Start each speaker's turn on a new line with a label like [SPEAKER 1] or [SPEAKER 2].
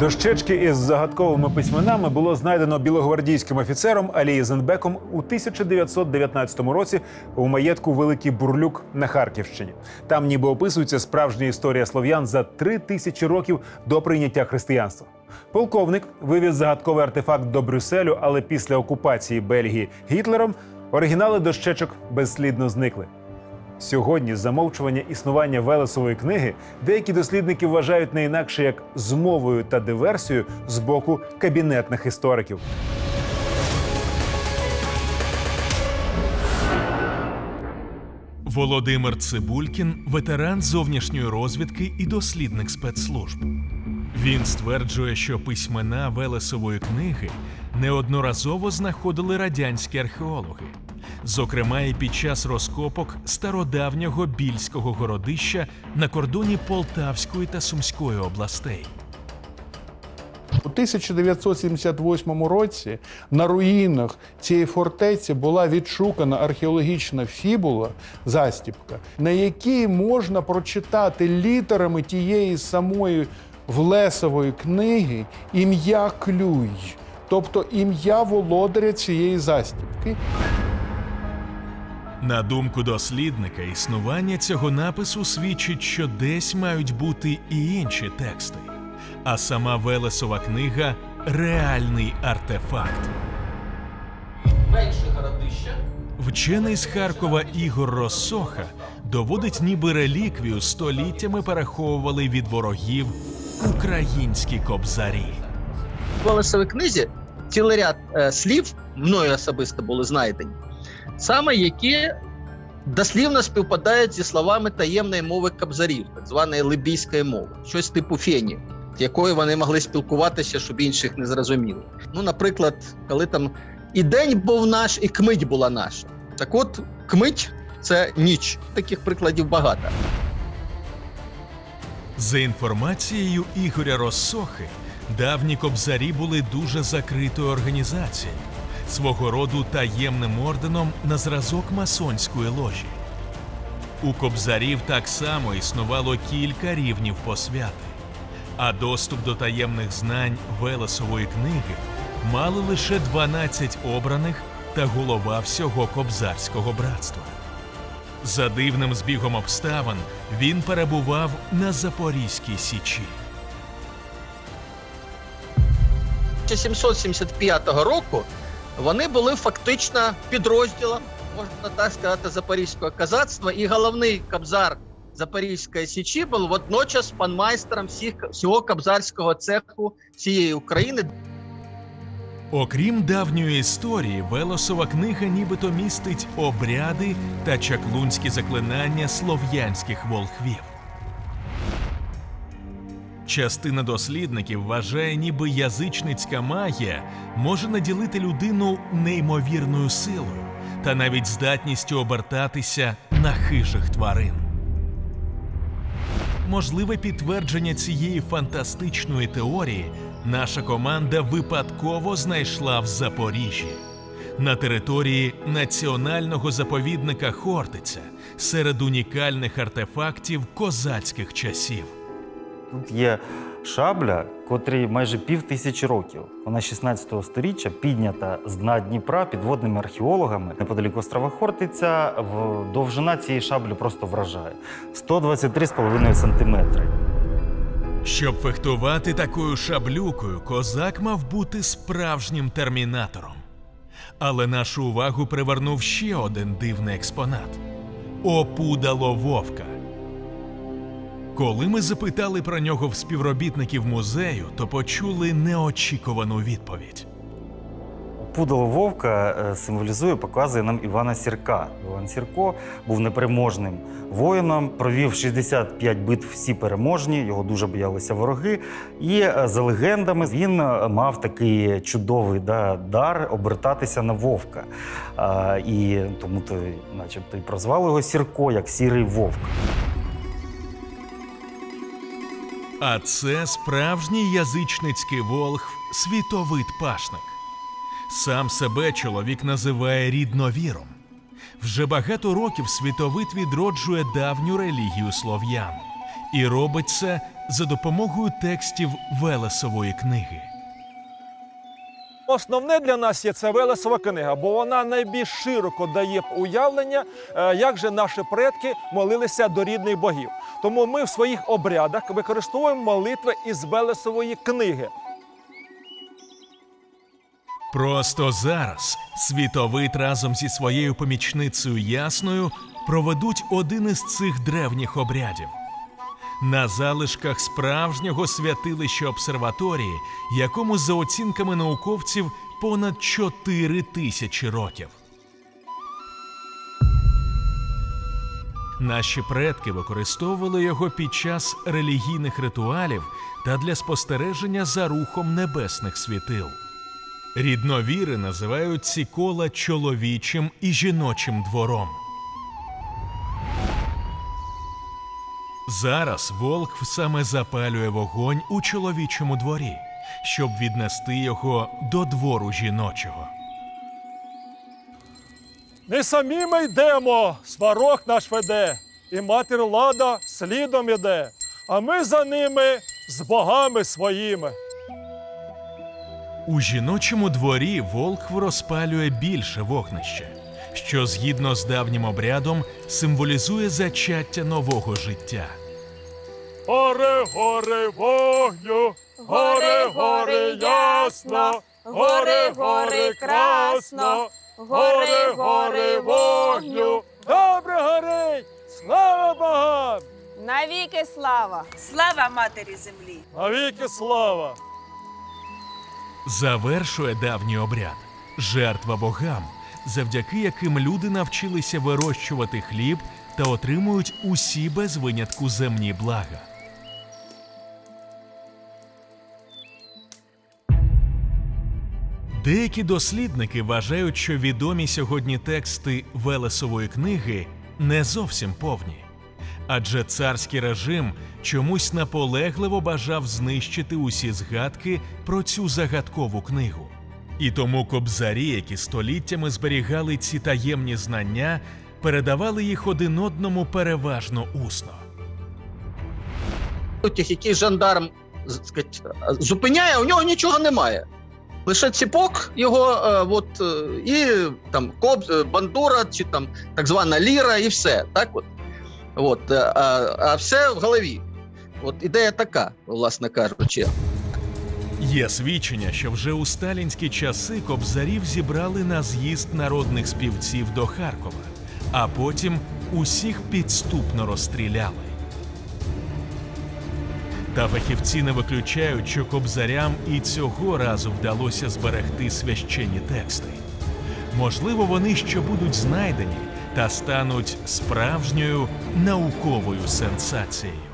[SPEAKER 1] Дощечки із загадковими письменами було знайдено білогвардійським офіцером Алі Ізенбеком у 1919 році у маєтку Великий Бурлюк на Харківщині. Там ніби описується справжня історія слов'ян за 3000 років до прийняття християнства. Полковник вивіз загадковий артефакт до Брюсселю, але після окупації Бельгії Гітлером оригінали дощечок безслідно зникли. Сьогодні замовчування існування Велесової книги деякі дослідники вважають не інакше як змовою та диверсією з боку кабінетних істориків.
[SPEAKER 2] Володимир Цибулькін – ветеран зовнішньої розвідки і дослідник спецслужб. Він стверджує, що письмена Велесової книги неодноразово знаходили радянські археологи. Зокрема, і під час розкопок стародавнього Більського городища на кордоні Полтавської та Сумської областей.
[SPEAKER 3] У 1978 році на руїнах цієї фортеці була відшукана археологічна фібула, застіпка, на якій можна прочитати літерами тієї самої Велесової книги ім'я Клюй, тобто ім'я володаря цієї застіпки.
[SPEAKER 2] На думку дослідника, існування цього напису свідчить, що десь мають бути і інші тексти. А сама Велесова книга – реальний артефакт.
[SPEAKER 4] Менше городища.
[SPEAKER 2] Вчений з Харкова Ігор Россоха доводить, ніби реліквію століттями переховували від ворогів українські кобзарі.
[SPEAKER 4] В Велесовій книзі цілий ряд слів, мною особисто були знайдені, саме які дослівно співпадають зі словами таємної мови кобзарів, так званої либійської мови, щось типу фені, якою вони могли спілкуватися, щоб інших не зрозуміли. Ну, наприклад, коли там і день був наш, і кмить була наша. Так от, кмить – це ніч. Таких прикладів багато.
[SPEAKER 2] За інформацією Ігоря Россохи, давні кобзарі були дуже закритою організацією, свого роду таємним орденом на зразок масонської ложі. У кобзарів так само існувало кілька рівнів посвяти, а доступ до таємних знань Велесової книги мали лише 12 обраних та голова всього кобзарського братства. За дивним збігом обставин він перебував на Запорізькій Січі.
[SPEAKER 4] 1775 року вони були фактично підрозділом, можна так сказати, запорізького козацтва, і головний кобзар Запорізької Січі був водночас панмайстером всього кобзарського цеху цієї України.
[SPEAKER 2] Окрім давньої історії, Велесова книга нібито містить обряди та чаклунські заклинання слов'янських волхвів. Частина дослідників вважає, ніби язичницька магія може наділити людину неймовірною силою та навіть здатністю обертатися на хижих тварин. Можливе підтвердження цієї фантастичної теорії наша команда випадково знайшла в Запоріжжі, на території національного заповідника Хортиця, серед унікальних артефактів козацьких часів.
[SPEAKER 5] Тут є шабля, котрій майже 5000 років. Вона 16-го сторіччя, піднята з дна Дніпра підводними археологами неподалік острова Хортиця. Довжина цієї шаблі просто вражає – 123,5 сантиметри.
[SPEAKER 2] Щоб фехтувати такою шаблюкою, козак мав бути справжнім термінатором. Але нашу увагу привернув ще один дивний експонат – опудало вовка. Коли ми запитали про нього в співробітників музею, то почули неочікувану відповідь.
[SPEAKER 5] Опудало вовка символізує, показує нам Івана Сірка. Іван Сірко був непереможним воїном, провів 65 битв, всі переможні, його дуже боялися вороги. І за легендами він мав такий чудовий дар обертатися на вовка. І тому начебто і прозвали його Сірко, як сірий вовк.
[SPEAKER 2] А це справжній язичницький волхв Світовид Пашник. Сам себе чоловік називає рідновіром. Вже багато років Світовид відроджує давню релігію слов'ян І робить це за допомогою текстів Велесової книги.
[SPEAKER 6] Основне для нас є це Велесова книга, бо вона найбільш широко дає уявлення, як же наші предки молилися до рідних богів. Тому ми в своїх обрядах використовуємо молитви із Велесової книги.
[SPEAKER 2] Просто зараз Світовид разом зі своєю помічницею Ясною проведуть один із цих древніх обрядів. На залишках справжнього святилища обсерваторії, якому за оцінками науковців понад 4000 років. Наші предки використовували його під час релігійних ритуалів та для спостереження за рухом небесних світил. Рідновіри називають ці кола чоловічим і жіночим двором. Зараз Волхв саме запалює вогонь у чоловічому дворі, щоб віднести його до двору жіночого.
[SPEAKER 6] Не самі ми йдемо, сварог наш веде, і матір Лада слідом іде, а ми за ними з богами своїми.
[SPEAKER 2] У жіночому дворі Волхв розпалює більше вогнище, що згідно з давнім обрядом символізує зачаття нового життя.
[SPEAKER 6] Горе, горе вогню, горе, горе ясно, горе, горе красно, горе, горе вогню. Добре горить, слава богам!
[SPEAKER 7] Навіки слава!
[SPEAKER 8] Слава Матері Землі!
[SPEAKER 6] Навіки слава!
[SPEAKER 2] Завершує давній обряд – жертва богам, завдяки яким люди навчилися вирощувати хліб та отримують усі без винятку земні блага. Деякі дослідники вважають, що відомі сьогодні тексти Велесової книги не зовсім повні. Адже царський режим чомусь наполегливо бажав знищити усі згадки про цю загадкову книгу. І тому кобзарі, які століттями зберігали ці таємні знання, передавали їх один одному переважно усно.
[SPEAKER 4] Який жандарм зупиняє, у нього нічого немає. Лише ціпок його, і там бандура, чи там так звана ліра, і все. Так от. А все в голові. От ідея така, власне кажучи.
[SPEAKER 2] Є свідчення, що вже у сталінські часи кобзарів зібрали на з'їзд народних співців до Харкова, а потім усіх підступно розстріляли. Та фахівці не виключають, що кобзарям і цього разу вдалося зберегти священні тексти. Можливо, вони ще будуть знайдені та стануть справжньою науковою сенсацією.